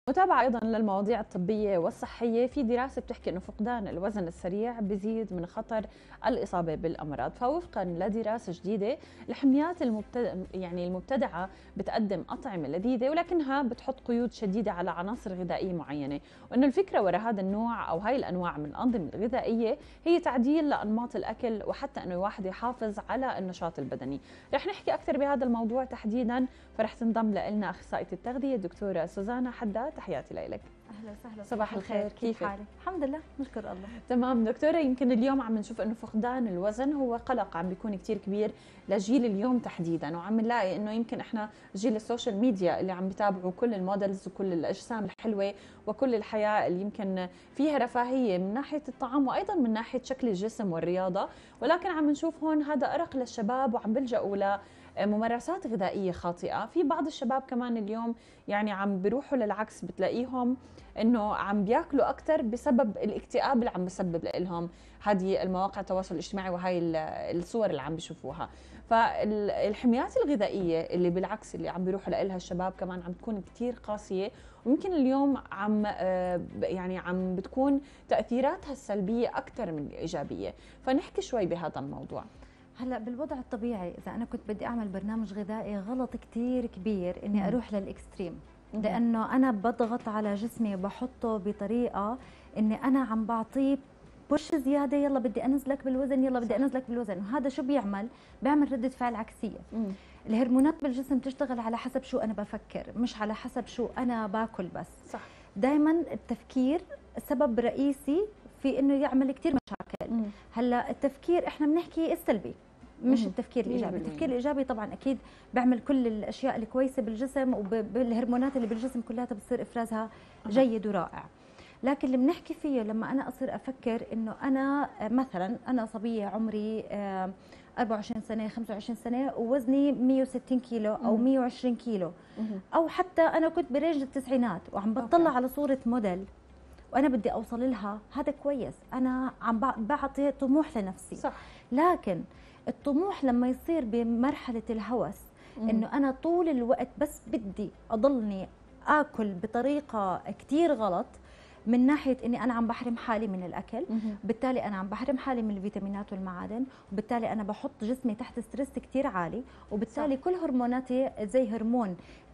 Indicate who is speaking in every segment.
Speaker 1: متابعة أيضا للمواضيع الطبية والصحية، في دراسة بتحكي أنه فقدان الوزن السريع بزيد من خطر الإصابة بالأمراض. فوفقا لدراسة جديدة، الحميات المبتدعة بتقدم أطعمة لذيذة ولكنها بتحط قيود شديدة على عناصر غذائية معينة، وأنه الفكرة وراء هذا النوع أو هاي الأنواع من الأنظمة الغذائية هي تعديل لأنماط الأكل، وحتى أنه الواحد يحافظ على النشاط البدني. رح نحكي أكثر بهذا الموضوع تحديدا، فرح تنضم لنا أخصائية التغذية الدكتورة سوزانا حداد. تحياتي لك.
Speaker 2: اهلا وسهلا.
Speaker 1: صباح الخير، كيفك؟
Speaker 2: حالك؟ الحمد لله، نشكر الله.
Speaker 1: تمام دكتوره، يمكن اليوم عم نشوف انه فقدان الوزن هو قلق عم بيكون كتير كبير لجيل اليوم تحديدا، وعم نلاقي انه يمكن احنا جيل السوشيال ميديا اللي عم بيتابعوا كل المودلز وكل الاجسام الحلوه وكل الحياه اللي يمكن فيها رفاهيه من ناحيه الطعام وايضا من ناحيه شكل الجسم والرياضه، ولكن عم نشوف هون هذا ارق للشباب وعم بيلجأوا ممارسات غذائيه خاطئه. في بعض الشباب كمان اليوم يعني عم بيروحوا للعكس، بتلاقيهم انه عم بياكلوا اكثر بسبب الاكتئاب اللي عم بسبب لهم هذه المواقع التواصل الاجتماعي وهي الصور اللي عم بيشوفوها. فالحميات الغذائيه اللي بالعكس اللي عم بيروحوا لها الشباب كمان عم تكون كثير قاسيه، ويمكن اليوم عم عم بتكون تاثيراتها السلبيه اكثر من الايجابيه، فنحكي شوي بهذا الموضوع.
Speaker 2: هلا بالوضع الطبيعي اذا انا كنت بدي اعمل برنامج غذائي، غلط كثير كبير اني اروح للاكستريم، لانه انا بضغط على جسمي وبحطه بطريقه اني انا عم بعطيه بوش زياده، يلا بدي انزلك بالوزن، يلا بدي انزلك بالوزن، وهذا شو بيعمل رده فعل عكسيه. الهرمونات بالجسم تشتغل على حسب شو انا بفكر، مش على حسب شو انا باكل بس.
Speaker 1: صح.
Speaker 2: دائما التفكير سبب رئيسي في انه يعمل كثير مشاكل. هلا التفكير احنا بنحكي السلبي مش التفكير الايجابي. التفكير الايجابي طبعا اكيد بيعمل كل الاشياء الكويسه بالجسم، وبالهرمونات اللي بالجسم كلها بتصير افرازها جيد ورائع. لكن اللي بنحكي فيه لما انا اصير افكر انه انا مثلا انا صبيه عمري 24 سنه 25 سنه ووزني 160 كيلو او 120 كيلو، او حتى انا كنت برينج التسعينات وعم بطلع على صوره موديل وانا بدي اوصل لها، هذا كويس، انا عم بعطي طموح لنفسي.
Speaker 1: صح.
Speaker 2: لكن الطموح لما يصير بمرحله الهوس، انه انا طول الوقت بس بدي اضلني اكل بطريقه كثير غلط، من ناحيه اني انا عم بحرم حالي من الاكل، بالتالي انا عم بحرم حالي من الفيتامينات والمعادن، وبالتالي انا بحط جسمي تحت ستريس كثير عالي، وبالتالي صح. كل هرموناتي زي هرمون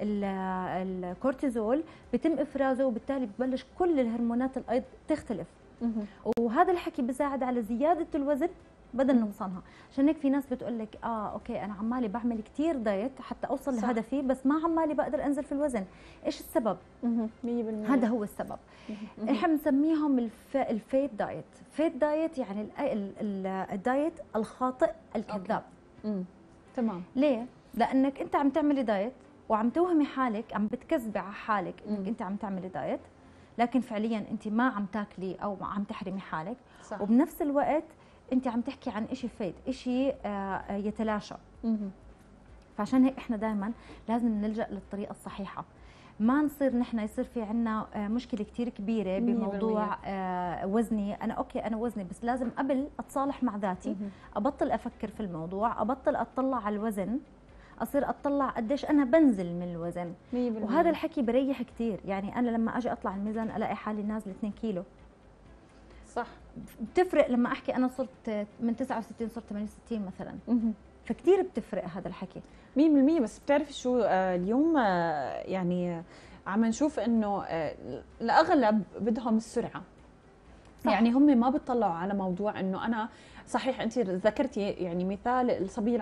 Speaker 2: الكورتيزول بيتم افرازه، وبالتالي ببلش كل الهرمونات الايض تختلف. وهذا الحكي بيساعد على زياده الوزن بدل نقصانها. عشان هيك في ناس بتقول لك اوكي انا عمالي بعمل كثير دايت حتى اوصل صح. لهدفي، بس ما عمالي بقدر انزل في الوزن. ايش السبب؟
Speaker 1: 100%
Speaker 2: هذا هو السبب. احنا بنسميهم الفيت دايت. فيت دايت يعني الدايت الخاطئ الكذاب.
Speaker 1: تمام.
Speaker 2: ليه؟ لانك انت عم تعملي دايت وعم توهمي حالك، عم بتكذبي على حالك انك انت عم تعملي دايت، لكن فعليا انت ما عم تاكلي او عم تحرمي حالك. صح. وبنفس الوقت انت عم تحكي عن شيء فيد، شيء يتلاشى. فعشان هيك احنا دائما لازم نلجأ للطريقه الصحيحه، ما نصير نحن يصير في عنا مشكله كثير كبيره بموضوع وزني. انا اوكي انا وزني، بس لازم قبل اتصالح مع ذاتي، ابطل افكر في الموضوع، ابطل اطلع على الوزن، اصير اطلع قديش انا بنزل من الوزن.
Speaker 1: 100%.
Speaker 2: وهذا الحكي بريح كثير. يعني انا لما اجي اطلع الميزان الاقي حالي نازله 2 كيلو.
Speaker 1: صح.
Speaker 2: بتفرق لما احكي انا صرت من 69 صرت 68 مثلا. فكتير بتفرق هذا الحكي
Speaker 1: 100%. بس بتعرفي شو اليوم يعني عم نشوف انه الاغلب بدهم السرعه. صح. يعني هم ما بيطلعوا على موضوع انه انا صحيح انت ذكرتي يعني مثال الصبيه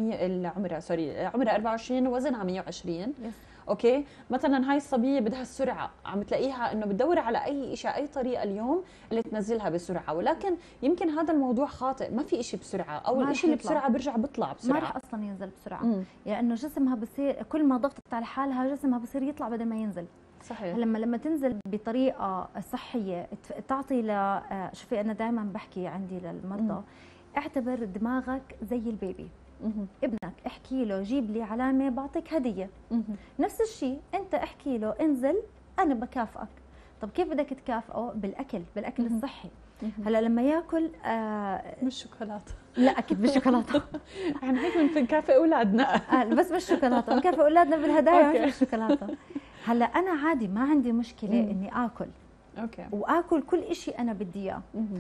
Speaker 1: عمرها 24 ووزنها 120. اوكي، مثلا هاي الصبيه بدها السرعه، عم تلاقيها انه بتدور على اي شيء اي طريقه اليوم اللي تنزلها بسرعه، ولكن يمكن هذا الموضوع خاطئ. ما في شيء بسرعه، او الشيء اللي بسرعه بيرجع بيطلع بسرعه،
Speaker 2: ما رح اصلا ينزل بسرعه. لانه جسمها بصير كل ما ضغطت على حالها جسمها بصير يطلع بدل ما ينزل.
Speaker 1: صحيح.
Speaker 2: لما تنزل بطريقه صحيه تعطي شوفي انا دائما بحكي عندي للمرضى، اعتبر دماغك زي البيبي. ابنك احكي له جيب لي علامه بعطيك هديه. نفس الشيء انت احكي له انزل انا بكافئك. طب كيف بدك تكافئه؟ بالاكل الصحي. هلا لما ياكل
Speaker 1: مش شوكولاته،
Speaker 2: لا اكيد مش شوكولاته.
Speaker 1: احنا هيك بنكافئ اولادنا
Speaker 2: بس بالشوكولاته، بنكافئ اولادنا بالهدايا مش بالشوكولاته. هلا انا عادي ما عندي مشكله اني اكل
Speaker 1: اوكي
Speaker 2: واكل كل شيء انا بدي اياه،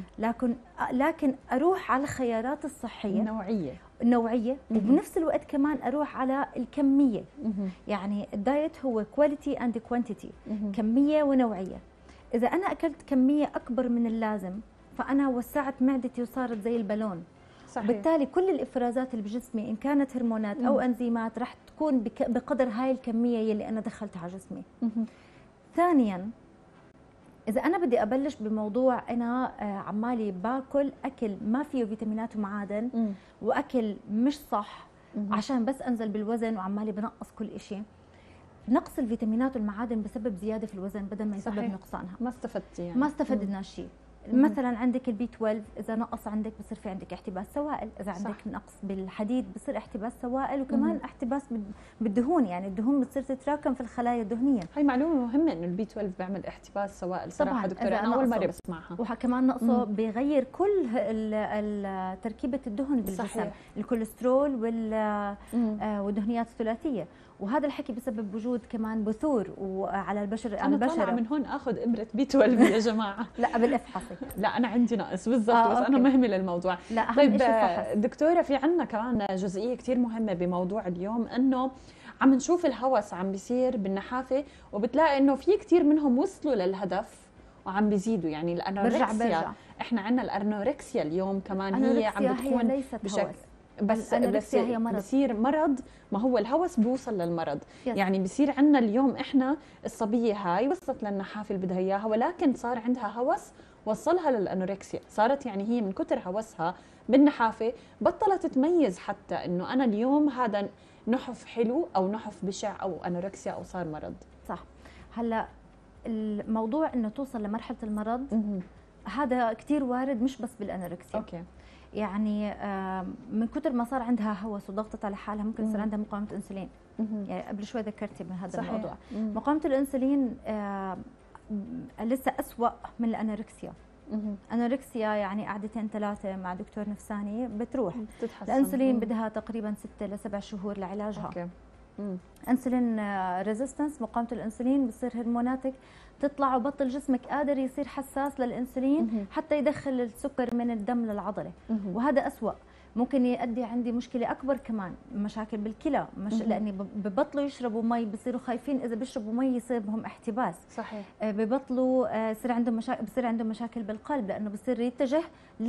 Speaker 2: لكن اروح على الخيارات الصحيه النوعيه وبنفس الوقت كمان اروح على الكميه. يعني الدايت هو كواليتي اند كوانتيتي، كميه ونوعيه. اذا انا اكلت كميه اكبر من اللازم فانا وسعت معدتي وصارت زي البالون. صحيح. بالتالي كل الافرازات اللي بجسمي ان كانت هرمونات او انزيمات رح تكون بقدر هاي الكميه يلي انا دخلتها على جسمي. ثانيا إذا أنا بدي أبلش بموضوع أنا عمالي باكل أكل ما فيه فيتامينات ومعادن وأكل مش صح عشان بس أنزل بالوزن وعمالي بنقص كل إشي، نقص الفيتامينات والمعادن بسبب زيادة في الوزن بدل ما يسبب نقصانها.
Speaker 1: ما استفدتي يعني.
Speaker 2: ما استفدنا شيء. مثلا عندك البي 12 اذا نقص عندك بصير في عندك احتباس سوائل، اذا عندك نقص بالحديد بصير احتباس سوائل وكمان احتباس بالدهون، يعني الدهون بتصير تتراكم في الخلايا الدهنيه.
Speaker 1: هي معلومه مهمه انه البي 12 بيعمل احتباس سوائل صراحه دكتوره، انا اول مره بسمعها.
Speaker 2: وكمان نقصه بيغير كل تركيبه الدهن بالجسم. صحيح. الكوليسترول والدهنيات الثلاثيه، وهذا الحكي بسبب وجود كمان بثور وعلى البشر.
Speaker 1: انا طالعه من هون اخذ ابره بي 12 يا جماعه.
Speaker 2: لا بالافحصي.
Speaker 1: لا انا عندي نقص بالضبط. بس انا مهمله الموضوع.
Speaker 2: لا
Speaker 1: طيب دكتوره، في عندنا كمان جزئيه كثير مهمه بموضوع اليوم، انه عم نشوف الهوس عم بيصير بالنحافه، وبتلاقي انه في كثير منهم وصلوا للهدف وعم بيزيدوا. يعني الانوركسيا، احنا عندنا الانوركسيا اليوم كمان هي عم بتكون بشكل بس بصير مرض. ما هو الهوس بيوصل للمرض. يعني بصير عندنا اليوم احنا الصبيه هاي وصلت للنحافه اللي بدها اياها، ولكن صار عندها هوس وصلها للانوركسيا. صارت يعني هي من كتر هوسها بالنحافه بطلت تميز حتى انه انا اليوم هذا نحف حلو او نحف بشع او انوركسيا او صار مرض.
Speaker 2: صح. هلا الموضوع انه توصل لمرحله المرض هذا كثير وارد، مش بس بالانوركسيا.
Speaker 1: اوكي.
Speaker 2: يعني من كتر ما صار عندها هوس وضغطت على حالها ممكن يصير عندها مقاومه انسولين. يعني قبل شوي ذكرتي بهذا صحيح. الموضوع. مقاومه الانسولين لسه أسوأ من الانوركسيا. انوركسيا يعني قعدتين 3 مع دكتور نفساني بتروح. الانسولين بدها تقريبا 6 ل 7 شهور لعلاجها. اوكي. انسولين ريزيستنس، مقاومه الانسولين، بصير هرموناتك تطلع وبطل جسمك قادر يصير حساس للانسولين حتى يدخل السكر من الدم للعضله. وهذا أسوأ، ممكن يؤدي عندي مشكله اكبر كمان، مشاكل بالكلى، لاني ببطلوا يشربوا مي، بصيروا خايفين اذا بيشربوا مي يصير بهم احتباس.
Speaker 1: صحيح.
Speaker 2: ببطلوا يصير عندهم بصير عندهم مشاكل بالقلب، لانه بصير يتجه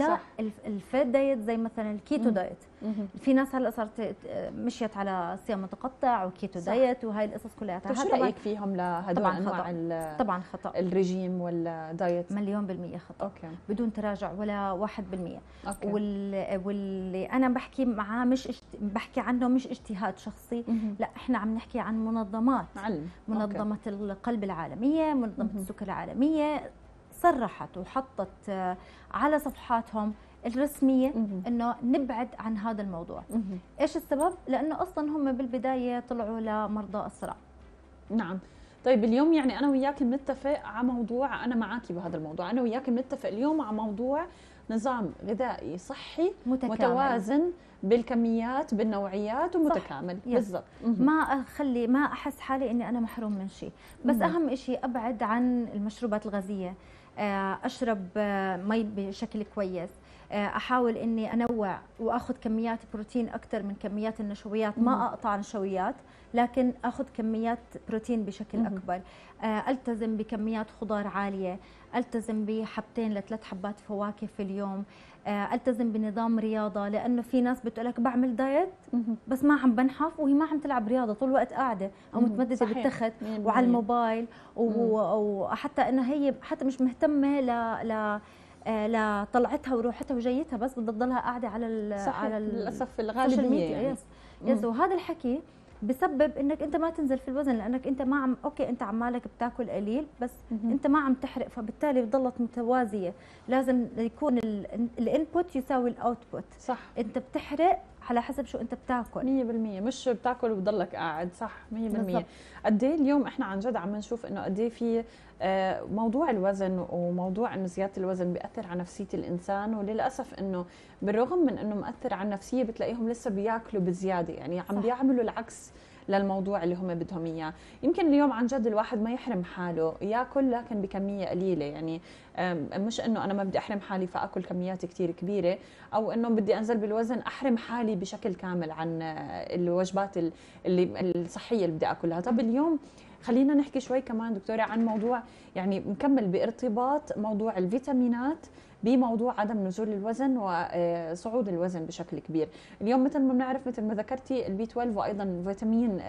Speaker 2: للفيت دايت زي مثلا الكيتو دايت. في ناس هلا صارت مشيت على صيام متقطع وكيتو دايت وهي القصص كلها.
Speaker 1: شو رايك فيهم لهدول انواع
Speaker 2: طبعا خطا
Speaker 1: الرجيم والدايت؟
Speaker 2: 1,000,000% خطا.
Speaker 1: اوكي.
Speaker 2: بدون تراجع ولا 1%.
Speaker 1: أوكي.
Speaker 2: واللي انا بحكي معاه بحكي عنه مش اجتهاد شخصي. لا، احنا عم نحكي عن منظمات علم. منظمة القلب العالمية، منظمة السكر العالمية صرحت وحطت على صفحاتهم الرسمية انه نبعد عن هذا الموضوع. ايش السبب؟ لانه اصلا هم بالبداية طلعوا لمرضى الصرع.
Speaker 1: نعم. طيب اليوم يعني انا وياك بنتفق على موضوع، انا معاكي بهذا الموضوع، انا وياك بنتفق اليوم على موضوع نظام غذائي صحي متوازن بالكميات بالنوعيات ومتكامل. بالضبط.
Speaker 2: ما احس حالي اني انا محروم من شيء، بس اهم شيء ابعد عن المشروبات الغازيه، اشرب مي بشكل كويس، احاول اني انوع واخذ كميات بروتين اكثر من كميات النشويات، ما اقطع النشويات لكن اخذ كميات بروتين بشكل اكبر، التزم بكميات خضار عاليه، التزم بحبتين ل3 حبات فواكه في اليوم، التزم بنظام رياضه، لانه في ناس بتقولك بعمل دايت بس ما عم بنحف وهي ما عم تلعب رياضه، طول الوقت قاعده او متمدده بالتخت وعلى الموبايل، وحتى انه هي حتى مش مهتمه لطلعتها وروحتها وجيتها، بس بدها تضلها قاعده على
Speaker 1: للاسف الغالبيه يعني.
Speaker 2: يس. وهذا الحكي بسبب انك انت ما تنزل في الوزن، لانك انت ما عم انت عمالك بتاكل قليل بس انت ما عم تحرق، فبالتالي بضلت متوازيه. لازم يكون الانبوت يساوي الاوتبوت.
Speaker 1: صح.
Speaker 2: انت بتحرق على حسب شو انت بتاكل
Speaker 1: 100%، مش بتاكل وبضلك قاعد. صح 100%. قد ايه اليوم احنا عن جد عم نشوف انه قد ايه في موضوع الوزن وموضوع انه زياده الوزن بياثر على نفسيه الانسان، وللاسف انه بالرغم من انه مؤثر على النفسيه بتلاقيهم لسه بياكلوا بزياده، يعني عم بيعملوا العكس للموضوع اللي هم بدهم اياه. يمكن اليوم عن جد الواحد ما يحرم حاله ياكل لكن بكميه قليله، يعني مش انه انا ما بدي احرم حالي فاكل كميات كثير كبيره، او انه بدي انزل بالوزن احرم حالي بشكل كامل عن الوجبات اللي الصحيه اللي بدي اكلها. طب اليوم خلينا نحكي شوي كمان دكتورة عن موضوع، يعني نكمل بارتباط موضوع الفيتامينات بموضوع عدم نزول الوزن وصعود الوزن بشكل كبير. اليوم مثل ما بنعرف مثل ما ذكرتي البي 12 وايضا فيتامين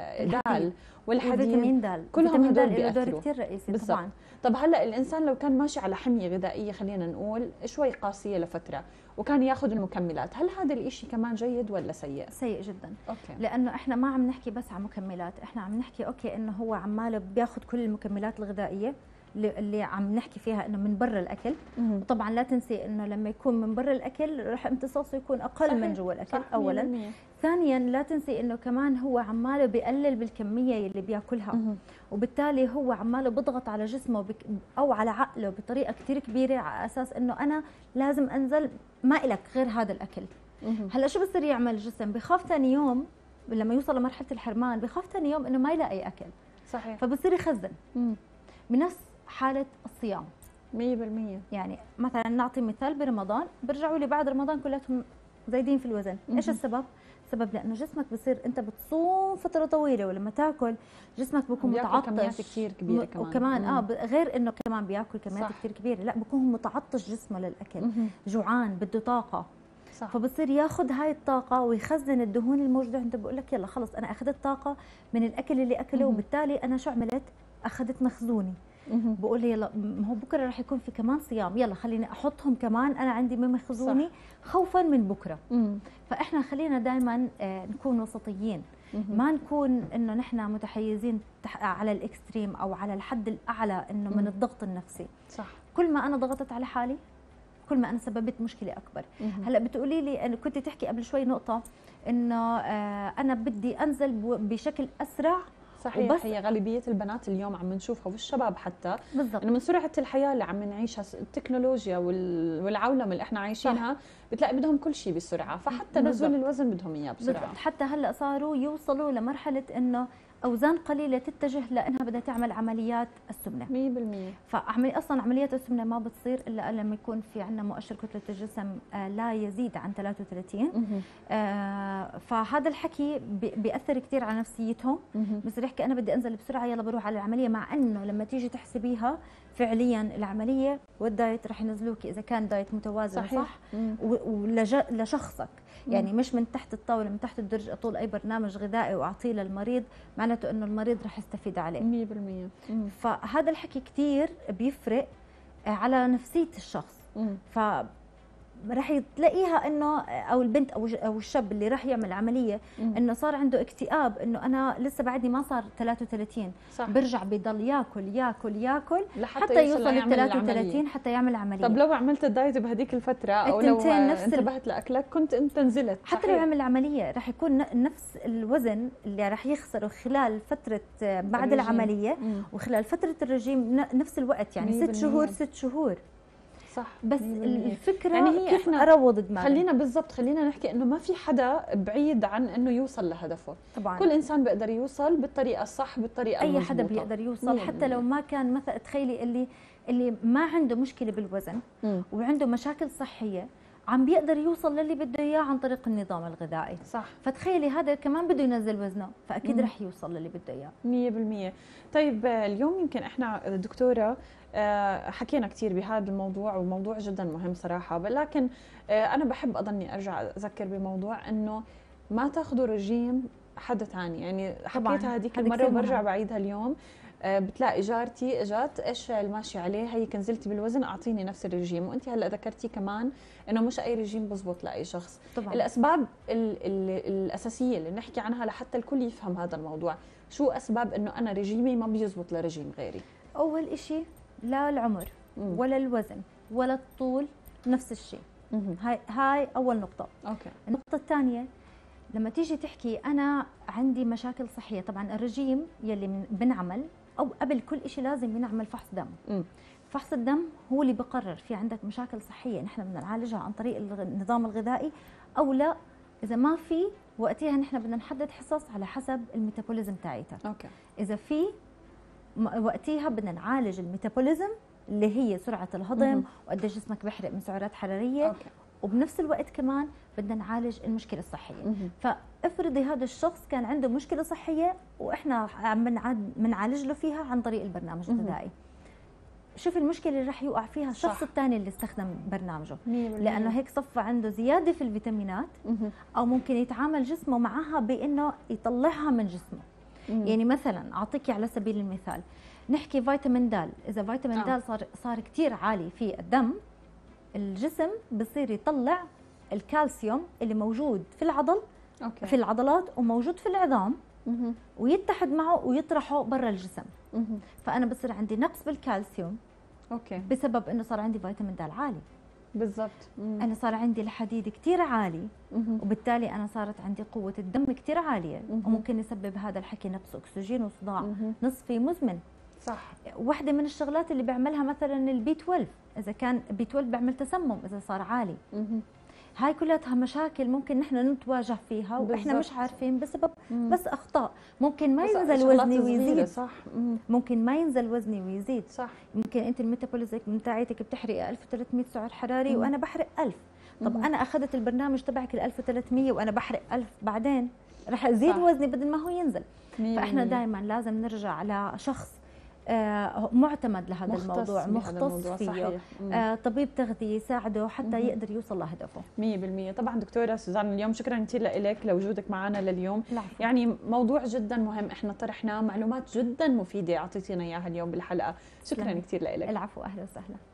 Speaker 1: د والحديد،
Speaker 2: فيتامين د
Speaker 1: كلهم هدول
Speaker 2: له دور
Speaker 1: بيأثروا
Speaker 2: كثير رئيسي
Speaker 1: بالضبط.
Speaker 2: طبعا.
Speaker 1: طب هلا الانسان لو كان ماشي على حميه غذائيه خلينا نقول شوي قاسيه لفتره وكان ياخذ المكملات، هل هذا الإشي كمان جيد ولا سيء؟
Speaker 2: سيء جدا.
Speaker 1: اوكي.
Speaker 2: لانه احنا ما عم نحكي بس عن مكملات، احنا عم نحكي اوكي انه هو عماله بياخذ كل المكملات الغذائيه اللي عم نحكي فيها انه من برا الاكل. وطبعا لا تنسي انه لما يكون من برا الاكل رح امتصاصه يكون اقل صحيح. من جوا الاكل اولا. ثانيا لا تنسي انه كمان هو عماله بيقلل بالكميه اللي بياكلها، وبالتالي هو عماله بيضغط على جسمه او على عقله بطريقه كثير كبيره على اساس انه انا لازم انزل، ما إلك غير هذا الاكل. هلا شو بصير يعمل الجسم؟ بخاف ثاني يوم لما يوصل لمرحله الحرمان، بخاف ثاني يوم انه ما يلاقي اكل.
Speaker 1: صحيح.
Speaker 2: فبصير يخزن. بنفس حاله الصيام
Speaker 1: 100%.
Speaker 2: يعني مثلا نعطي مثال، برمضان بيرجعوا لي بعد رمضان كلهم زايدين في الوزن. ايش السبب؟ السبب لانه جسمك بصير انت بتصوم فتره طويله، ولما تاكل جسمك بيكون متعطش
Speaker 1: كميات كثير كبيره كمان.
Speaker 2: وكمان غير انه كمان بياكل كميات كثير كبيره، لا بيكون متعطش جسمه للاكل. جوعان بده طاقه. صح. فبصير ياخذ هاي الطاقه ويخزن الدهون الموجوده عنده. بقول لك يلا خلص انا اخذت طاقه من الاكل اللي اكله، وبالتالي انا شو عملت؟ اخذت مخزوني. بقول يلا هو بكره رح يكون في كمان صيام، يلا خليني احطهم كمان انا عندي من مخزوني خوفا من بكره. فاحنا خلينا دائما نكون وسطيين، ما نكون انه نحن متحيزين على الاكستريم او على الحد الاعلى انه من الضغط النفسي.
Speaker 1: صح.
Speaker 2: كل ما انا ضغطت على حالي كل ما انا سببت مشكله اكبر. هلا بتقولي لي انا كنت تحكي قبل شوي نقطه انه انا بدي انزل بشكل اسرع.
Speaker 1: صحيح. هي غالبيه البنات اليوم عم نشوفها والشباب حتى
Speaker 2: بالضبط
Speaker 1: انه من سرعه الحياه اللي عم نعيشها، التكنولوجيا والعولمه اللي احنا عايشينها، بتلاقي بدهم كل شيء بسرعه، فحتى نزول الوزن بدهم اياه بسرعه.
Speaker 2: بالضبط. حتى هلا صاروا يوصلوا لمرحله انه اوزان قليله تتجه لانها بدها تعمل عمليات السمنه
Speaker 1: 100%.
Speaker 2: اصلا عمليات السمنه ما بتصير الا لما يكون في عندنا مؤشر كتله الجسم لا يزيد عن 33. فهذا الحكي بياثر كثير على نفسيتهم. بس يحكي انا بدي انزل بسرعه يلا بروح على العمليه، مع انه لما تيجي تحسبيها فعليا العمليه والدايت رح ينزلوك اذا كان دايت متوازن. صح. ولشخصك، يعني مش من تحت الطاوله من تحت الدرج اطول اي برنامج غذائي واعطيه للمريض معناته انه المريض رح يستفيد عليه
Speaker 1: 100%.
Speaker 2: فهذا الحكي كثير بيفرق على نفسيه الشخص. ف رح تلاقيها انه او البنت او الشاب اللي راح يعمل عمليه انه صار عنده اكتئاب، انه انا لسه بعدني ما صار 33. صح. برجع بضل ياكل حتى يوصل ل 33 حتى يعمل عمليه.
Speaker 1: طب لو عملت الدايت بهديك الفتره او لو انتبهت لاكلك كنت انت نزلت.
Speaker 2: حتى لو عمل عمليه راح يكون نفس الوزن اللي راح يخسره خلال فتره بعد العمليه وخلال فتره الرجيم نفس الوقت، يعني 6 شهور.
Speaker 1: صح.
Speaker 2: بس الفكره يعني هي كيف اروض دماغي.
Speaker 1: خلينا نحكي انه ما في حدا بعيد عن انه يوصل لهدفه.
Speaker 2: طبعا
Speaker 1: كل انسان بيقدر يوصل بالطريقه الصح، بالطريقه المضبوطه.
Speaker 2: اي حدا بيقدر يوصل حتى لو ما كان مثلا تخيلي اللي ما عنده مشكله بالوزن وعنده مشاكل صحيه عم بيقدر يوصل للي بده اياه عن طريق النظام الغذائي.
Speaker 1: صح.
Speaker 2: فتخيلي هذا كمان بده ينزل وزنه فاكيد رح يوصل للي بده اياه
Speaker 1: 100%. طيب اليوم يمكن احنا دكتوره حكينا كثير بهذا الموضوع وموضوع جدا مهم صراحه، لكن انا بحب اضلني ارجع اذكر بموضوع انه ما تاخذوا رجيم حدا ثاني. يعني حكيتها هذيك المره وبرجع بعيدها اليوم. بتلاقي جارتي اجت ايش الماشي عليه، هيك نزلتي بالوزن اعطيني نفس الرجيم. وانت هلا ذكرتي كمان انه مش اي رجيم بزبط لاي شخص.
Speaker 2: طبعا.
Speaker 1: الاسباب الاساسيه اللي نحكي عنها لحتى الكل يفهم هذا الموضوع، شو اسباب انه انا رجيمي ما بيزبط لرجيم غيري؟
Speaker 2: اول إشي لا العمر ولا الوزن ولا الطول نفس الشيء. هاي اول نقطه.
Speaker 1: اوكي.
Speaker 2: النقطه الثانيه لما تيجي تحكي انا عندي مشاكل صحيه، طبعا الرجيم يلي بنعمل او قبل كل شيء لازم ينعمل فحص دم. فحص الدم هو اللي بقرر في عندك مشاكل صحيه نحن بدنا نعالجها عن طريق النظام الغذائي او لا. اذا ما في وقتها نحن بدنا نحدد حصص على حسب الميتابوليزم تاعتها.
Speaker 1: اوكي.
Speaker 2: اذا في وقتها بدنا نعالج الميتابوليزم اللي هي سرعه الهضم وقديش جسمك بيحرق من سعرات حراريه.
Speaker 1: اوكي.
Speaker 2: وبنفس الوقت كمان بدنا نعالج المشكله الصحيه. فافرضي هذا الشخص كان عنده مشكله صحيه واحنا عم بنعالج له فيها عن طريق البرنامج الغذائي. شوف المشكله اللي راح يوقع فيها الشخص الثاني اللي استخدم برنامجه، لانه هيك صفى عنده زياده في الفيتامينات او ممكن يتعامل جسمه معها بانه يطلعها من جسمه. يعني مثلا اعطيكي على سبيل المثال نحكي فيتامين د، اذا فيتامين د صار كثير عالي في الدم، الجسم بصير يطلع الكالسيوم اللي موجود في العضل في العضلات وموجود في العظام ويتحد معه ويطرحه برا الجسم. فانا بصير عندي نقص بالكالسيوم بسبب انه صار عندي فيتامين د عالي.
Speaker 1: بالضبط.
Speaker 2: انا صار عندي الحديد كثير عالي وبالتالي انا صارت عندي قوه الدم كثير عاليه وممكن يسبب هذا الحكي نقص اكسجين وصداع نصفي مزمن.
Speaker 1: صح.
Speaker 2: واحدة من الشغلات اللي بيعملها مثلا البي 12، اذا كان بي 12 بيعمل تسمم اذا صار عالي. هاي كلها مشاكل ممكن نحن نتواجه فيها واحنا مش عارفين بسبب بس اخطاء. ممكن ما ينزل وزني ويزيد.
Speaker 1: صح.
Speaker 2: ممكن ما ينزل وزني ويزيد.
Speaker 1: صح.
Speaker 2: ممكن انت الميتابوليزم تاعتك بتحرقي 1300 سعر حراري وانا بحرق 1000. طب انا اخذت البرنامج تبعك ال 1300 وانا بحرق 1000، بعدين رح ازيد وزني بدل ما هو ينزل. فاحنا دائما لازم نرجع على شخص معتمد لهذا الموضوع، مختص فيه، طبيب تغذية يساعده حتى يقدر يوصل لهدفه
Speaker 1: 100%. طبعا دكتورة سوزان اليوم شكرا كثير لك لوجودك معنا لليوم.
Speaker 2: العفو.
Speaker 1: يعني موضوع جدا مهم احنا طرحناه، معلومات جدا مفيدة اعطيتينا اياها اليوم بالحلقة. شكرا كثير لك.
Speaker 2: العفو، اهلا وسهلا.